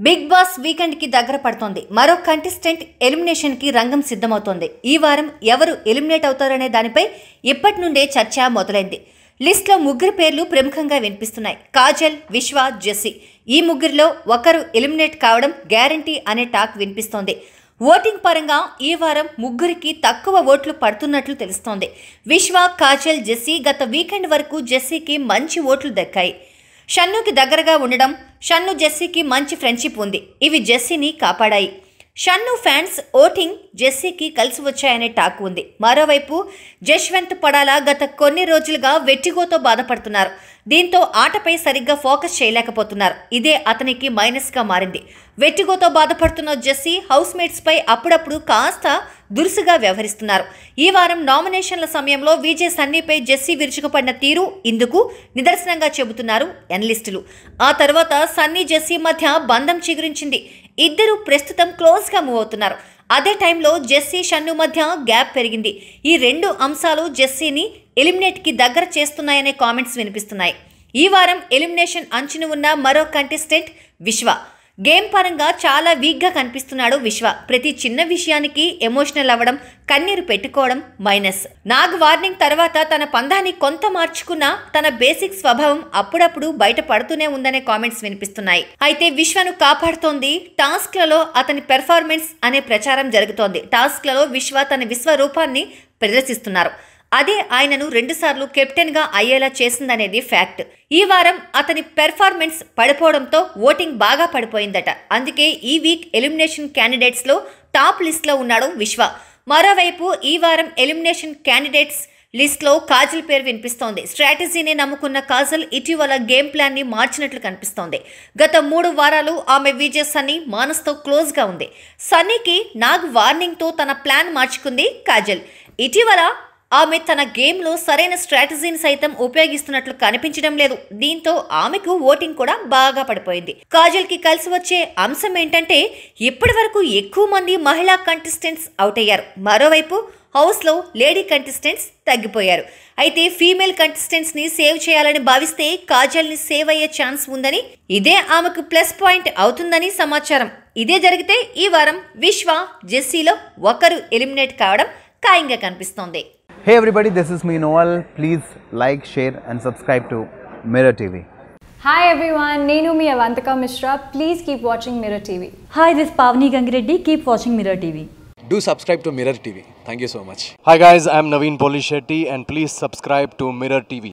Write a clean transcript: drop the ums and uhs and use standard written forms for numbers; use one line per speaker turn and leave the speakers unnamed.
Big boss weekend కి దగ్గర పడుతోంది. మరో కంటెస్టెంట్ ఎలిమినేషన్ కి రంగం సిద్ధమవుతోంది. ఈ వారం ఎవరు ఎలిమినేట్ అవుతారనే దానిపై ఇప్పటి నుండే చర్చ మొదలైంది. లిస్ట్ లో ముగ్గురు పేర్లు ప్రముఖంగా వినిపిస్తున్నాయి. కాజల్, విశ్వ, జెస్సీ. ఈ ముగ్గురిలో ఒకరు ఎలిమినేట్ కావడం గ్యారంటీ అనే టాక్ వినిపిస్తోంది. ఓటింగ్ పరంగా ఈ వారం ముగ్గురికి తక్కువ ఓట్లు పడుతున్నట్లు తెలుస్తోంది. విశ్వ, కాజల్, జెస్సీ గత వీకెండ్ వరకు జెస్సీకి మంచి ఓట్లు దక్కాయి. షన్నుకి దగ్గరగా ఉండడం, షన్ను జెస్సీకి మంచి ఫ్రెండ్షిప్ ఉంది. ఇవి జెస్సీని కాపాడాయి. షన్ను ఫ్యాన్స్ ఓటింగ్ జెస్సీకి కలిసి వచ్చాయనే టాక్ ఉంది. మరోవైపు జశ్వంత్ పడాలా గత కొన్ని రోజులుగా వెట్టిగోతో బాధపడుతున్నారు. దీంతో ఆటపై సరిగ్గా ఫోకస్ చేయలేకపోతున్నారు. ఇదే అతనికి మైనస్గా మారింది. వెట్టిగోతో బాధపడుతున్న జెస్సీ హౌస్ మేట్స్ పై అప్పుడప్పుడు కాస్త దురుసుగా వ్యవహరిస్తున్నారు. ఈ వారం నామినేషన్ల సమయంలో విజయ్ సన్నీపై జెస్సీ విరుచుకుపడిన తీరు ఇందుకు నిదర్శనంగా చెబుతున్నారు ఎనలిస్టులు. ఆ తర్వాత సన్నీ జెస్సీ మధ్య బంధం చిగురించింది. ఇద్దరు ప్రస్తుతం క్లోజ్గా మూవ్ అవుతున్నారు. అదే టైంలో జెస్సీ, షన్ను మధ్య గ్యాప్ పెరిగింది. ఈ రెండు అంశాలు జెస్సీని ఎలిమినేట్కి దగ్గర చేస్తున్నాయనే కామెంట్స్ వినిపిస్తున్నాయి. ఈ వారం ఎలిమినేషన్ అంచున ఉన్న మరో కంటెస్టెంట్ విశ్వ. గేమ్ పరంగా చాలా వీక్గా కనిపిస్తున్నాడు విశ్వ. ప్రతి చిన్న విషయానికి ఎమోషనల్ అవ్వడం, కన్నీరు పెట్టుకోవడం మైనస్. నాగ్ వార్నింగ్ తర్వాత తన పందాన్ని కొంత మార్చుకున్న తన బేసిక్ స్వభావం అప్పుడప్పుడు బయట పడుతూనే ఉందనే కామెంట్స్ వినిపిస్తున్నాయి. అయితే విశ్వను కాపాడుతోంది టాస్క్లలో అతని పెర్ఫార్మెన్స్ అనే ప్రచారం జరుగుతోంది. టాస్క్లలో విశ్వ తన విశ్వరూపాన్ని ప్రదర్శిస్తున్నారు. అదే ఆయనను 2 సార్లు కెప్టెన్గా అయ్యేలా చేసిందనేది ఫ్యాక్ట్. ఈ వారం అతని పెర్ఫార్మెన్స్ పడిపోవడంతో ఓటింగ్ బాగా పడిపోయిందట. అందుకే ఈ వీక్ ఎలిమినేషన్ క్యాండిడేట్స్లో టాప్ లిస్ట్లో ఉన్నాడు విశ్వ. మరోవైపు ఈ వారం ఎలిమినేషన్ క్యాండిడేట్స్ లిస్ట్లో కాజల్ పేరు వినిపిస్తోంది. స్ట్రాటజీని నమ్ముకున్న కాజల్ ఇటీవల గేమ్ ప్లాన్ని మార్చినట్లు కనిపిస్తోంది. గత 3 వారాలు ఆమె విజయ్, సన్నీ, మానస్తో క్లోజ్గా ఉంది. సన్నీకి నాగ్ వార్నింగ్తో తన ప్లాన్ మార్చుకుంది కాజల్. ఇటీవల ఆమె తన గేమ్లో సరైన స్ట్రాటజీని సైతం ఉపయోగిస్తున్నట్లు కనిపించడం లేదు. దీంతో ఆమెకు ఓటింగ్ కూడా బాగా పడిపోయింది. కాజల్కి కలిసి వచ్చే అంశం ఏంటంటే ఇప్పటి వరకు ఎక్కువ మంది మహిళా కంటెస్టెంట్స్ అవుట్ అయ్యారు. మరోవైపు హౌస్లో లేడీ కంటెస్టెంట్స్ తగ్గిపోయారు. అయితే ఫీమేల్ కంటెస్టెంట్స్ని సేవ్ చేయాలని భావిస్తే కాజల్ని సేవ్ అయ్యే ఛాన్స్ ఉందని, ఇదే ఆమెకు ప్లస్ పాయింట్ అవుతుందని సమాచారం. ఇదే జరిగితే ఈ వారం విశ్వ, జెస్సీలో ఒకరు ఎలిమినేట్ కావడం ఖాయంగా కనిపిస్తోంది.
Hey everybody, this is me Noel. Please like, share and subscribe to Mirror TV.
Hi everyone, Nenu mi Avantika Mishra. Please keep watching Mirror TV.
Hi, this is Pavani Gangireddy. Keep watching Mirror TV.
Do subscribe to Mirror TV. Thank you so much.
Hi guys, I'm Naveen Polishetty and please subscribe to Mirror TV.